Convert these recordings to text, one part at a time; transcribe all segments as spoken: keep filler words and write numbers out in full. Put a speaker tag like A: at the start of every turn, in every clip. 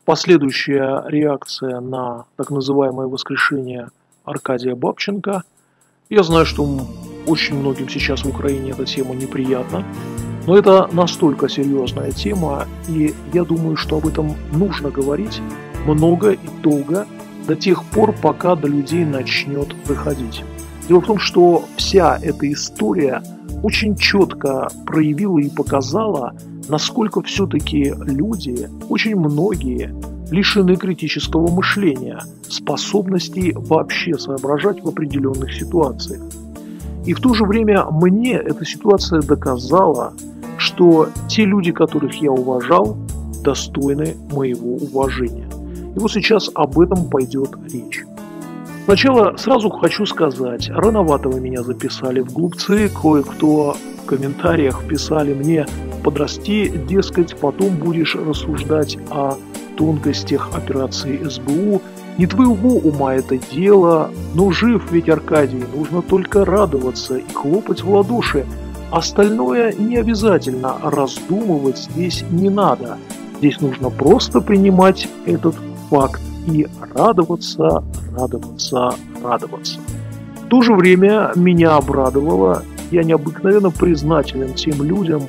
A: последующая реакция на так называемое воскрешение Аркадия Бабченко. Я знаю, что очень многим сейчас в Украине эта тема неприятна, но это настолько серьезная тема, и я думаю, что об этом нужно говорить много и долго, до тех пор, пока до людей начнет доходить. Дело в том, что вся эта история очень четко проявила и показала, насколько все-таки люди, очень многие, лишены критического мышления, способности вообще соображать в определенных ситуациях. И в то же время мне эта ситуация доказала, что те люди, которых я уважал, достойны моего уважения. И вот сейчас об этом пойдет речь. Сначала сразу хочу сказать, рановато вы меня записали в глупцы, кое-кто в комментариях писали мне: подрасти, дескать, потом будешь рассуждать о тонкостях операции эс бэ у. Не твоего ума это дело, но жив ведь Аркадий, нужно только радоваться и хлопать в ладоши. Остальное не обязательно, раздумывать здесь не надо. Здесь нужно просто принимать этот факт и радоваться, радоваться, радоваться. В то же время меня обрадовало, я необыкновенно признателен тем людям,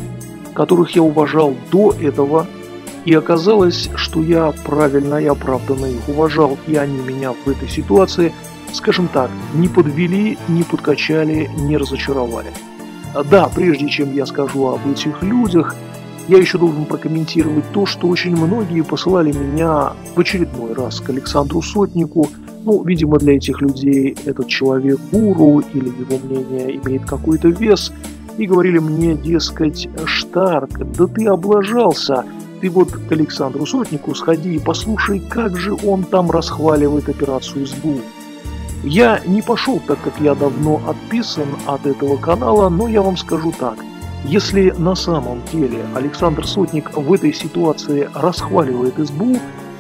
A: которых я уважал до этого, и оказалось, что я правильно и оправданно их уважал, и они меня в этой ситуации, скажем так, не подвели, не подкачали, не разочаровали. Да, прежде чем я скажу об этих людях, я еще должен прокомментировать то, что очень многие посылали меня в очередной раз к Александру Сотнику. Ну, видимо, для этих людей этот человек гуру или его мнение имеет какой-то вес. И говорили мне, дескать: Штарк, да ты облажался. Ты вот к Александру Сотнику сходи и послушай, как же он там расхваливает операцию эс бэ у. Я не пошел, так как я давно отписан от этого канала, но я вам скажу так. Если на самом деле Александр Сотник в этой ситуации расхваливает эс бэ у,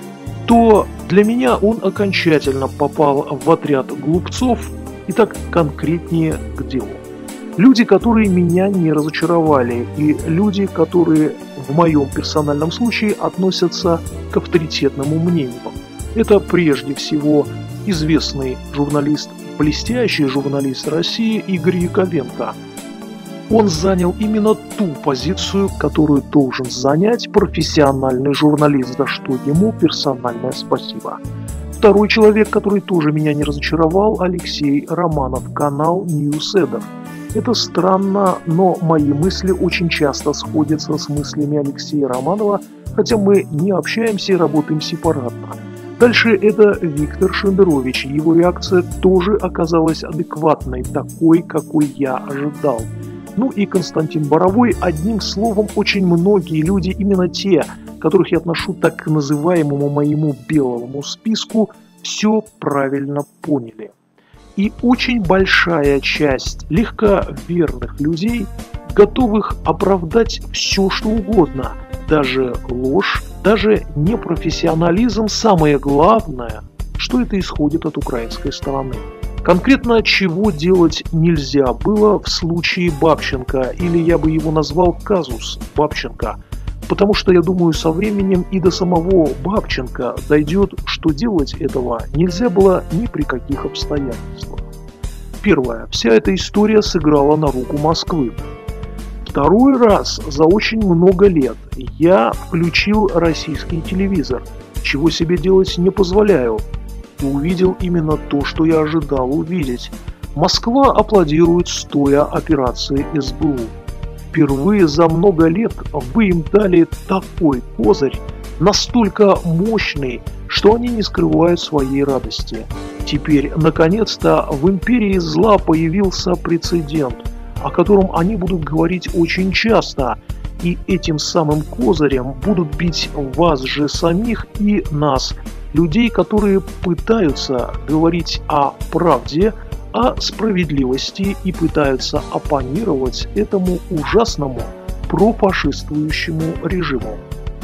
A: то для меня он окончательно попал в отряд глупцов, и так конкретнее к делу. Люди, которые меня не разочаровали, и люди, которые в моем персональном случае относятся к авторитетному мнению. Это прежде всего известный журналист, блестящий журналист России Игорь Яковенко. Он занял именно ту позицию, которую должен занять профессиональный журналист, за что ему персональное спасибо. Второй человек, который тоже меня не разочаровал, Алексей Романов, канал Ньюседов. Это странно, но мои мысли очень часто сходятся с мыслями Алексея Романова, хотя мы не общаемся и работаем сепаратно. Дальше это Виктор Шендерович. Его реакция тоже оказалась адекватной, такой, какой я ожидал. Ну и Константин Боровой. Одним словом, очень многие люди, именно те, которых я отношу так к называемому моему белому списку, все правильно поняли. И очень большая часть легковерных людей, готовых оправдать все, что угодно, даже ложь, даже непрофессионализм. Самое главное, что это исходит от украинской стороны. Конкретно чего делать нельзя было в случае Бабченко, или я бы его назвал казус Бабченко, потому что, я думаю, со временем и до самого Бабченко дойдет, что делать этого нельзя было ни при каких обстоятельствах. Первое. Вся эта история сыграла на руку Москвы. Второй раз за очень много лет я включил российский телевизор, чего себе делать не позволяю, и увидел именно то, что я ожидал увидеть. Москва аплодирует стоя операции эс бэ у. Впервые за много лет вы им дали такой козырь, настолько мощный, что они не скрывают своей радости. Теперь, наконец-то, в империи зла появился прецедент, о котором они будут говорить очень часто, и этим самым козырем будут бить вас же самих и нас, людей, которые пытаются говорить о правде, о справедливости и пытаются оппонировать этому ужасному профашистующему режиму.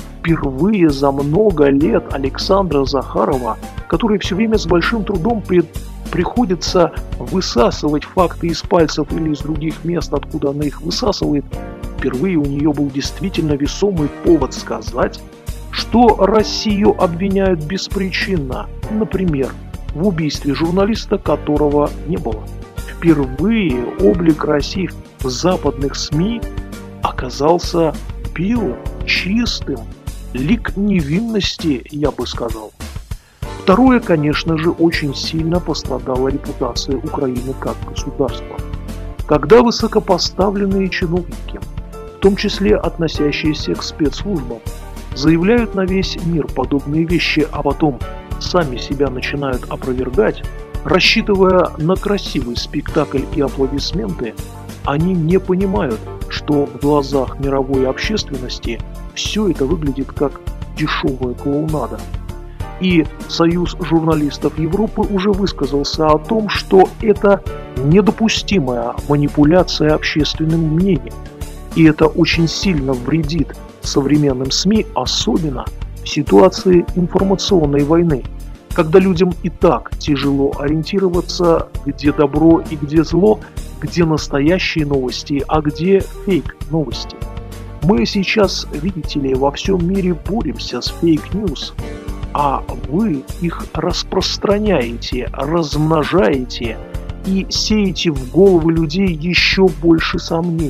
A: Впервые за много лет Александра Захарова, который все время с большим трудом при... приходится высасывать факты из пальцев или из других мест, откуда она их высасывает, впервые у нее был действительно весомый повод сказать, что Россию обвиняют беспричинно, например, в убийстве журналиста, которого не было. Впервые облик России в западных СМИ оказался белым, чистым, лик невинности, я бы сказал. Второе, конечно же, очень сильно пострадала репутация Украины как государства. Когда высокопоставленные чиновники, в том числе относящиеся к спецслужбам, заявляют на весь мир подобные вещи, а потом сами себя начинают опровергать, рассчитывая на красивый спектакль и аплодисменты, они не понимают, что в глазах мировой общественности все это выглядит как дешевая клоунада. И Союз журналистов Европы уже высказался о том, что это недопустимая манипуляция общественным мнением. И это очень сильно вредит современным СМИ, особенно в ситуации информационной войны, когда людям и так тяжело ориентироваться, где добро и где зло, где настоящие новости, а где фейк-новости. Мы сейчас, видите ли, во всем мире боремся с фейк-ньюс, а вы их распространяете, размножаете и сеете в головы людей еще больше сомнений.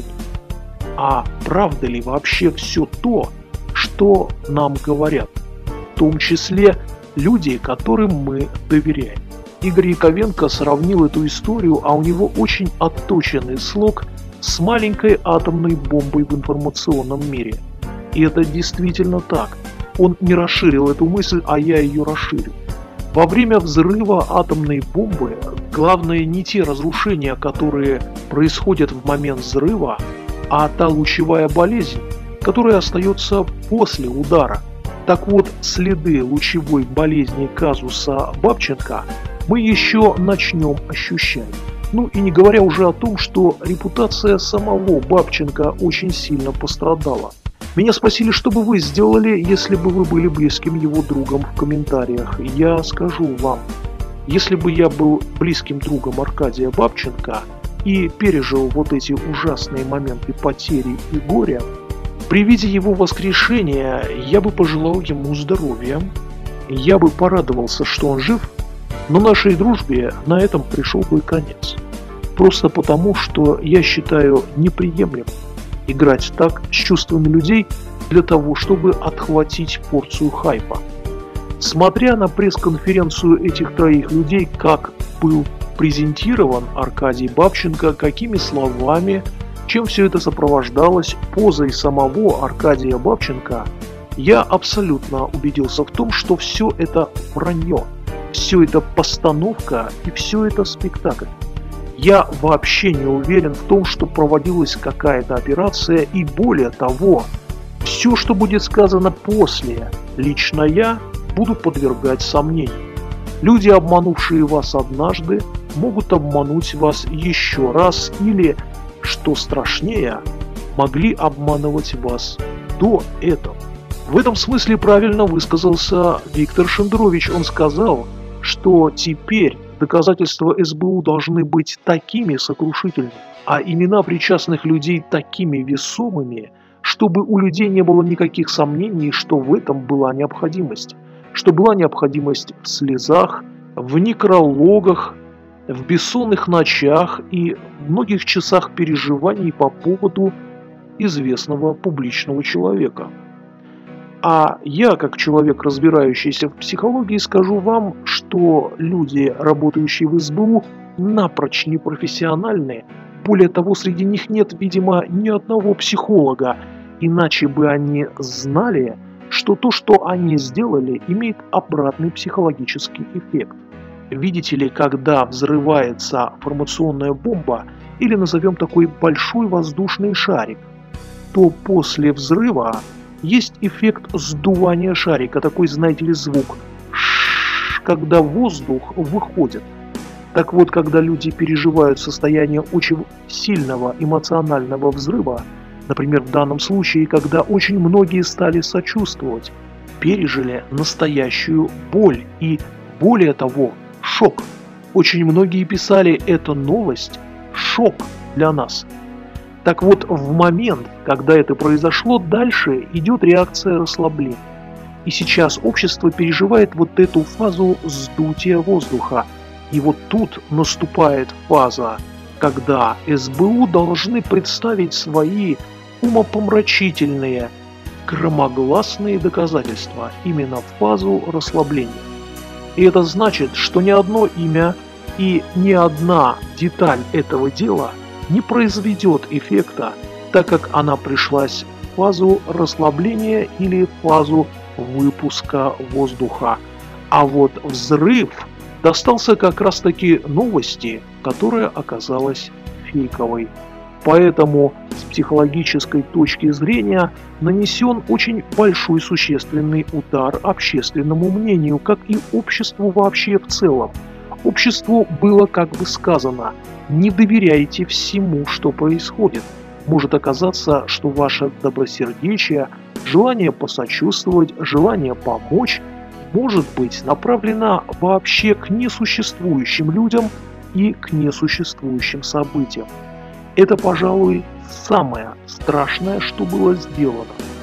A: А правда ли вообще все то, что нам говорят, в том числе люди, которым мы доверяем? Игорь Яковенко сравнил эту историю, а у него очень отточенный слог, с маленькой атомной бомбой в информационном мире. И это действительно так. Он не расширил эту мысль, а я ее расширю. Во время взрыва атомной бомбы главное не те разрушения, которые происходят в момент взрыва, а та лучевая болезнь, которая остается после удара. Так вот, следы лучевой болезни казуса Бабченко мы еще начнем ощущать. Ну и не говоря уже о том, что репутация самого Бабченко очень сильно пострадала. Меня спросили, что бы вы сделали, если бы вы были близким его другом в комментариях. Я скажу вам, если бы я был близким другом Аркадия Бабченко и пережил вот эти ужасные моменты потери и горя, при виде его воскрешения я бы пожелал ему здоровья, я бы порадовался, что он жив, но нашей дружбе на этом пришел бы конец. Просто потому, что я считаю неприемлемым играть так с чувствами людей для того, чтобы отхватить порцию хайпа. Смотря на пресс-конференцию этих троих людей, как был презентирован Аркадий Бабченко, какими словами, чем все это сопровождалось, позой самого Аркадия Бабченко, я абсолютно убедился в том, что все это вранье, все это постановка и все это спектакль. Я вообще не уверен в том, что проводилась какая-то операция, и более того, все, что будет сказано после, лично я буду подвергать сомнению. Люди, обманувшие вас однажды, могут обмануть вас еще раз или, что страшнее, могли обманывать вас до этого. В этом смысле правильно высказался Виктор Шендерович. Он сказал, что теперь доказательства эс бэ у должны быть такими сокрушительными, а имена причастных людей такими весомыми, чтобы у людей не было никаких сомнений, что в этом была необходимость, что была необходимость в слезах, в некрологах, в бессонных ночах и многих часах переживаний по поводу известного публичного человека. А я, как человек, разбирающийся в психологии, скажу вам, что люди, работающие в эс бэ у, напрочь непрофессиональные. Более того, среди них нет, видимо, ни одного психолога, иначе бы они знали, что то, что они сделали, имеет обратный психологический эффект. Видите ли, когда взрывается информационная бомба, или назовем такой большой воздушный шарик, то после взрыва есть эффект сдувания шарика, такой, знаете ли, звук, когда воздух выходит. Так вот, когда люди переживают состояние очень сильного эмоционального взрыва, например, в данном случае, когда очень многие стали сочувствовать, пережили настоящую боль и, более того, шок. Очень многие писали: «Это новость, шок для нас». Так вот, в момент, когда это произошло, дальше идет реакция расслабления. И сейчас общество переживает вот эту фазу сдутия воздуха. И вот тут наступает фаза, когда эс бэ у должны представить свои умопомрачительные, громогласные доказательства именно в фазу расслабления. И это значит, что ни одно имя и ни одна деталь этого дела не произведет эффекта, так как она пришлась в фазу расслабления или в фазу выпуска воздуха. А вот взрыв достался как раз таки новости, которая оказалась фейковой. Поэтому с психологической точки зрения нанесен очень большой существенный удар общественному мнению, как и обществу вообще в целом. Обществу было как бы сказано: не доверяйте всему, что происходит. Может оказаться, что ваше добросердечие, желание посочувствовать, желание помочь может быть направлено вообще к несуществующим людям и к несуществующим событиям. Это, пожалуй, самое страшное, что было сделано.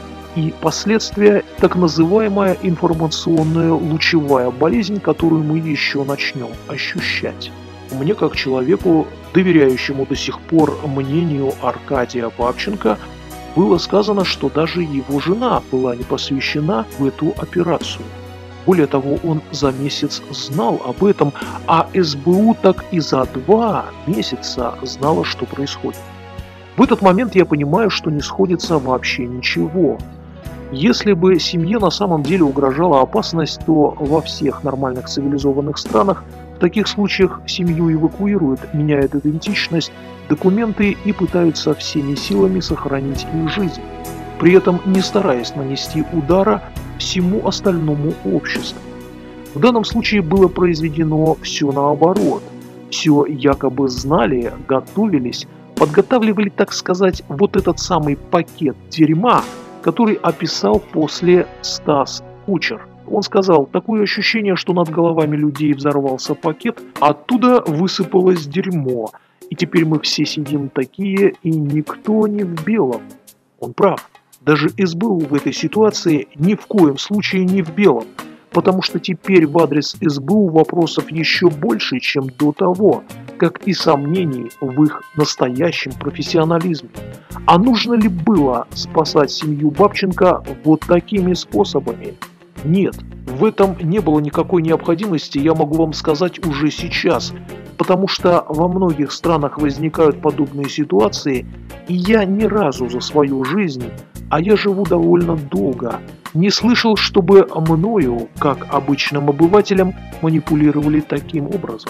A: И последствия – так называемая информационная лучевая болезнь, которую мы еще начнем ощущать. Мне, как человеку, доверяющему до сих пор мнению Аркадия Бабченко, было сказано, что даже его жена была не посвящена в эту операцию. Более того, он за месяц знал об этом, а эс бэ у так и за два месяца знала, что происходит. В этот момент я понимаю, что не сходится вообще ничего. Если бы семье на самом деле угрожала опасность, то во всех нормальных цивилизованных странах в таких случаях семью эвакуируют, меняют идентичность, документы и пытаются всеми силами сохранить их жизнь, при этом не стараясь нанести удара всему остальному обществу. В данном случае было произведено все наоборот. Все якобы знали, готовились, подготавливали, так сказать, вот этот самый пакет дерьма, который описал после Стас Кучер. Он сказал: такое ощущение, что над головами людей взорвался пакет, оттуда высыпалось дерьмо, и теперь мы все сидим такие, и никто не в белом. Он прав. Даже эс бэ у в этой ситуации ни в коем случае не в белом, потому что теперь в адрес эс бэ у вопросов еще больше, чем до того, как и сомнений в их настоящем профессионализме. А нужно ли было спасать семью Бабченко вот такими способами? Нет, в этом не было никакой необходимости, я могу вам сказать уже сейчас, потому что во многих странах возникают подобные ситуации, и я ни разу за свою жизнь, а я живу довольно долго, не слышал, чтобы мною, как обычным обывателем, манипулировали таким образом.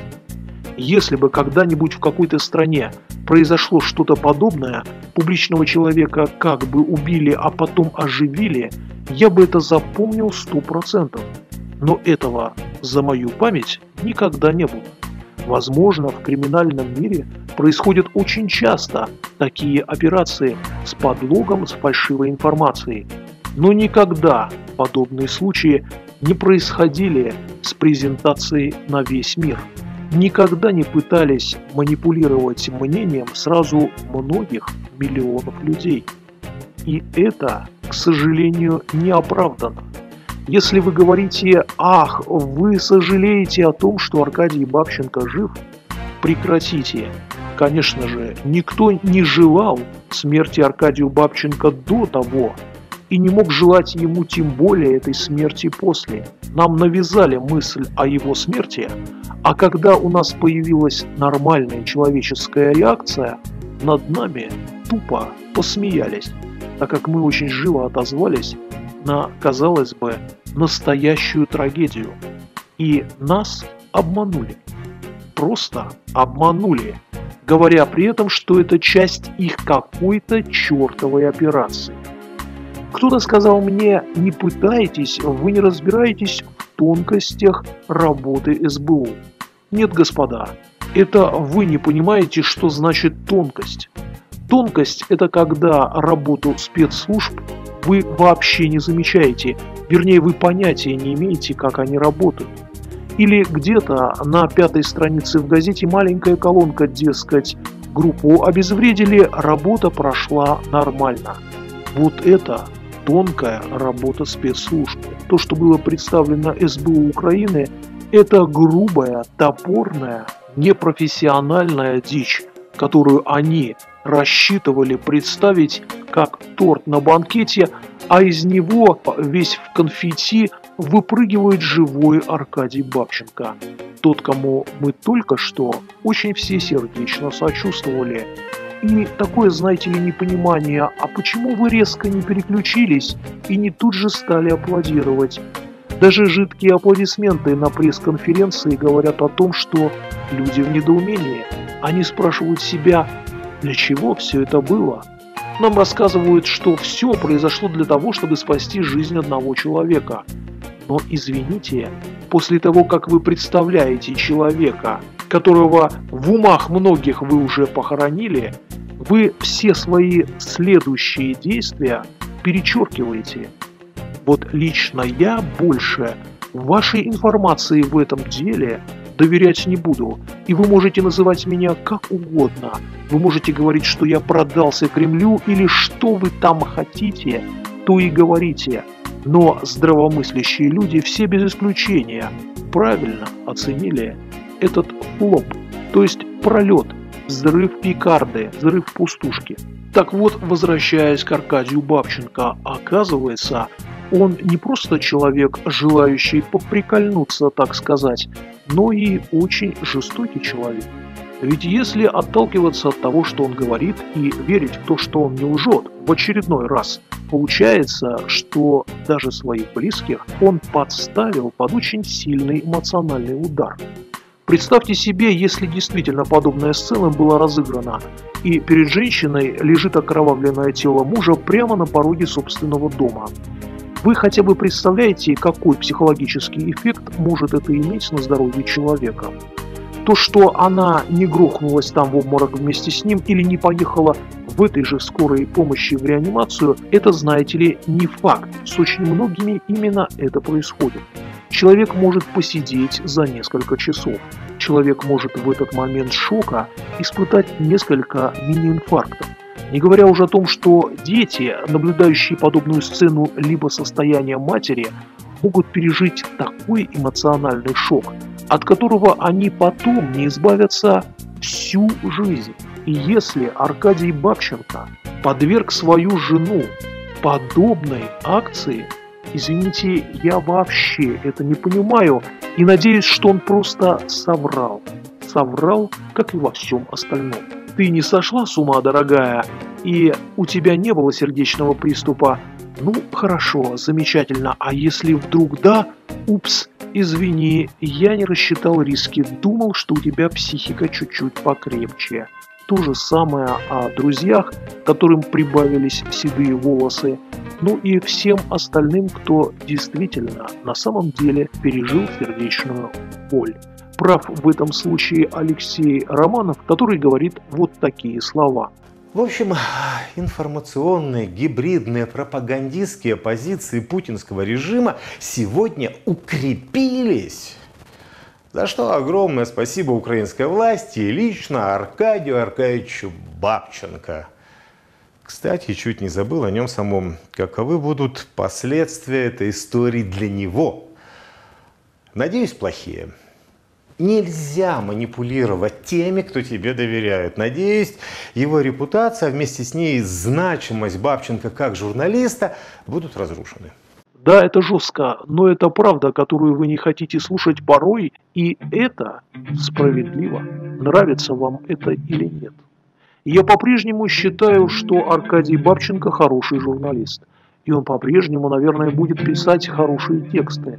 A: Если бы когда-нибудь в какой-то стране произошло что-то подобное, публичного человека как бы убили, а потом оживили, я бы это запомнил сто процентов. Но этого за мою память никогда не было. Возможно, в криминальном мире происходят очень часто такие операции с подлогом, с фальшивой информацией. Но никогда подобные случаи не происходили с презентацией на весь мир. Никогда не пытались манипулировать мнением сразу многих миллионов людей. И это, к сожалению, не оправдано. Если вы говорите: ах, вы сожалеете о том, что Аркадий Бабченко жив, прекратите. Конечно же, никто не желал смерти Аркадию Бабченко до того и не мог желать ему тем более этой смерти после. Нам навязали мысль о его смерти, а когда у нас появилась нормальная человеческая реакция, над нами тупо посмеялись, так как мы очень живо отозвались на, казалось бы, настоящую трагедию. И нас обманули. Просто обманули, говоря при этом, что это часть их какой-то чертовой операции. Кто-то сказал мне: не пытайтесь, вы не разбираетесь в тонкостях работы эс бэ у. Нет, господа, это вы не понимаете, что значит тонкость. Тонкость – это когда работу спецслужб вы вообще не замечаете, вернее, вы понятия не имеете, как они работают. Или где-то на пятой странице в газете маленькая колонка, дескать, группу обезвредили, работа прошла нормально. Вот это тонкая работа спецслужб. То, что было представлено эс бэ о Украины, это грубая, топорная, непрофессиональная дичь, которую они рассчитывали представить как торт на банкете, а из него весь в конфетти выпрыгивает живой Аркадий Бабченко. Тот, кому мы только что очень всесердечно сочувствовали. И такое, знаете ли, непонимание, а почему вы резко не переключились и не тут же стали аплодировать? Даже жидкие аплодисменты на пресс-конференции говорят о том, что люди в недоумении. Они спрашивают себя, для чего все это было? Нам рассказывают, что все произошло для того, чтобы спасти жизнь одного человека. Но извините, после того, как вы представляете человека, которого в умах многих вы уже похоронили, вы все свои следующие действия перечеркиваете. Вот лично я больше вашей информации в этом деле доверять не буду. И вы можете называть меня как угодно. Вы можете говорить, что я продался Кремлю или что вы там хотите, то и говорите. Но здравомыслящие люди все без исключения правильно оценили этот флоп, то есть пролет, взрыв пикарды, взрыв пустушки. Так вот, возвращаясь к Аркадию Бабченко, оказывается, он не просто человек, желающий поприкольнуться, так сказать, но и очень жестокий человек. Ведь если отталкиваться от того, что он говорит, и верить в то, что он не лжет, в очередной раз, получается, что даже своих близких он подставил под очень сильный эмоциональный удар. Представьте себе, если действительно подобная сцена была разыграна, и перед женщиной лежит окровавленное тело мужа прямо на пороге собственного дома. Вы хотя бы представляете, какой психологический эффект может это иметь на здоровье человека? То, что она не грохнулась там в обморок вместе с ним или не поехала в этой же скорой помощи в реанимацию, это, знаете ли, не факт. С очень многими именно это происходит. Человек может посидеть за несколько часов. Человек может в этот момент шока испытать несколько мини-инфарктов. Не говоря уже о том, что дети, наблюдающие подобную сцену либо состояние матери, могут пережить такой эмоциональный шок, от которого они потом не избавятся всю жизнь. И если Аркадий Бабченко подверг свою жену подобной акции, извините, я вообще это не понимаю и надеюсь, что он просто соврал. Соврал, как и во всем остальном. Ты не сошла с ума, дорогая, и у тебя не было сердечного приступа. Ну, хорошо, замечательно. А если вдруг да, упс, извини, я не рассчитал риски, думал, что у тебя психика чуть-чуть покрепче. То же самое о друзьях, которым прибавились седые волосы, ну и всем остальным, кто действительно на самом деле пережил сердечную боль. Прав в этом случае Алексей Романов, который говорит вот такие слова.
B: В общем, информационные, гибридные, пропагандистские позиции путинского режима сегодня укрепились. За что огромное спасибо украинской власти и лично Аркадию Аркадьевичу Бабченко. Кстати, чуть не забыл о нем самом. Каковы будут последствия этой истории для него? Надеюсь, плохие. Нельзя манипулировать теми, кто тебе доверяет. Надеюсь, его репутация, вместе с ней значимость Бабченко как журналиста будут разрушены.
A: Да, это жестко, но это правда, которую вы не хотите слушать порой, и это справедливо. Нравится вам это или нет. Я по-прежнему считаю, что Аркадий Бабченко хороший журналист. И он по-прежнему, наверное, будет писать хорошие тексты.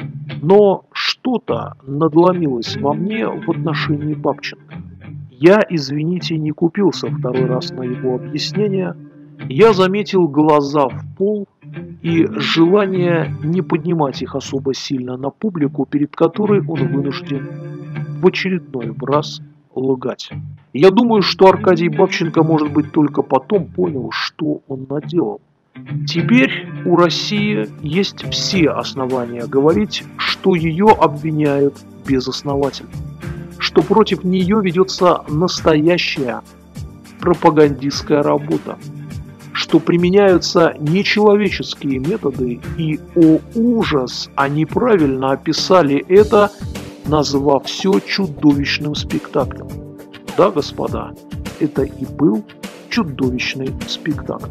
A: Но что-то надломилось во мне в отношении Бабченко. Я, извините, не купился второй раз на его объяснения. Я заметил глаза в пол и желание не поднимать их особо сильно на публику, перед которой он вынужден в очередной раз лгать. Я думаю, что Аркадий Бабченко, может быть, только потом понял, что он наделал. Теперь у России есть все основания говорить, что ее обвиняют безосновательно, что против нее ведется настоящая пропагандистская работа. что применяются нечеловеческие методы, и, о ужас, они правильно описали это, назвав все чудовищным спектаклем. Да, господа, это и был чудовищный спектакль.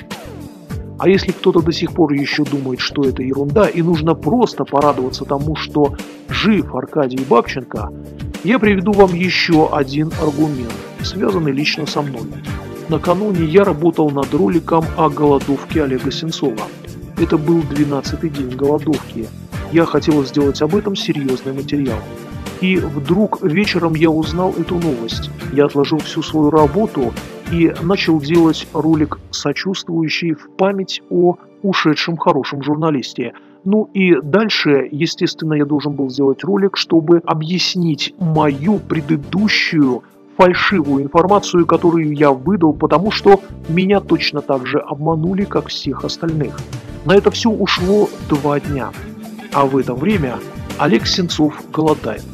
A: А если кто-то до сих пор еще думает, что это ерунда, и нужно просто порадоваться тому, что жив Аркадий Бабченко, я приведу вам еще один аргумент, связанный лично со мной. Накануне я работал над роликом о голодовке Олега Сенцова. Это был двенадцатый день голодовки. Я хотел сделать об этом серьезный материал. И вдруг вечером я узнал эту новость. Я отложил всю свою работу и начал делать ролик, сочувствующий в память о ушедшем хорошем журналисте. Ну и дальше, естественно, я должен был сделать ролик, чтобы объяснить мою предыдущую фальшивую информацию, которую я выдал, потому что меня точно так же обманули, как всех остальных. На это все ушло два дня. А в это время Олег Сенцов голодает.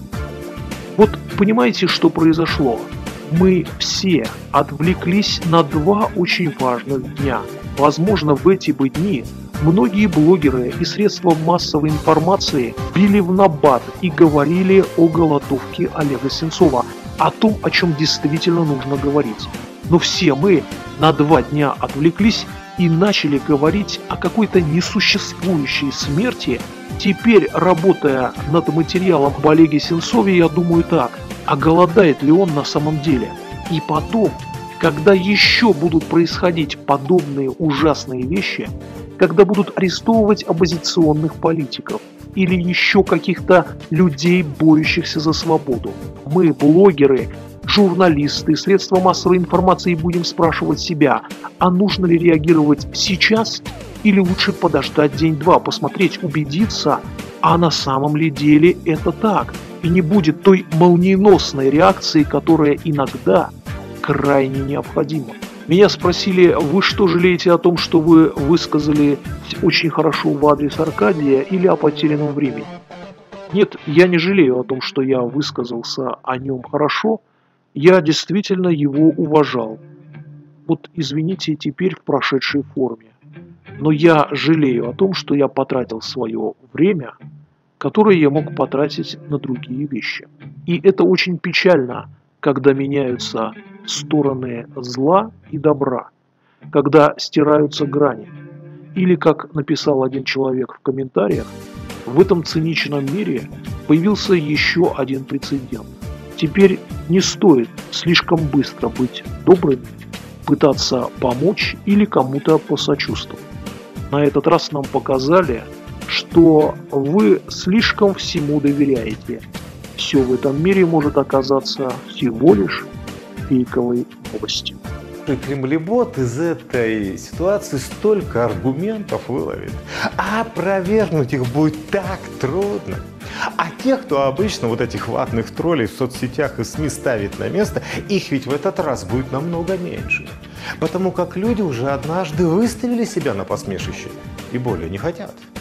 A: Вот понимаете, что произошло? Мы все отвлеклись на два очень важных дня. Возможно, в эти бы дни многие блогеры и средства массовой информации били в набат и говорили о голодовке Олега Сенцова, о том, о чем действительно нужно говорить. Но все мы на два дня отвлеклись и начали говорить о какой-то несуществующей смерти. Теперь, работая над материалом об Олеге Сенцове, я думаю так, а голодает ли он на самом деле? И потом, когда еще будут происходить подобные ужасные вещи, когда будут арестовывать оппозиционных политиков или еще каких-то людей, борющихся за свободу, мы, блогеры, журналисты, средства массовой информации, будем спрашивать себя, а нужно ли реагировать сейчас или лучше подождать день-два, посмотреть, убедиться, а на самом ли деле это так, и не будет той молниеносной реакции, которая иногда крайне необходима. Меня спросили, вы что, жалеете о том, что вы высказали очень хорошо в адрес Аркадия или о потерянном времени? Нет, я не жалею о том, что я высказался о нем хорошо, я действительно его уважал. Вот извините теперь в прошедшей форме. Но я жалею о том, что я потратил свое время, которое я мог потратить на другие вещи. И это очень печально, когда меняются стороны зла и добра, когда стираются грани. Или, как написал один человек в комментариях, в этом циничном мире появился еще один прецедент. Теперь не стоит слишком быстро быть добрым, пытаться помочь или кому-то посочувствовать. На этот раз нам показали, что вы слишком всему доверяете. Все в этом мире может оказаться всего лишь фейковой новостью.
B: Кремлебот из этой ситуации столько аргументов выловит, а опровергнуть их будет так трудно. А тех, кто обычно вот этих ватных троллей в соцсетях и СМИ ставит на место, их ведь в этот раз будет намного меньше. Потому как люди уже однажды выставили себя на посмешище и более не хотят.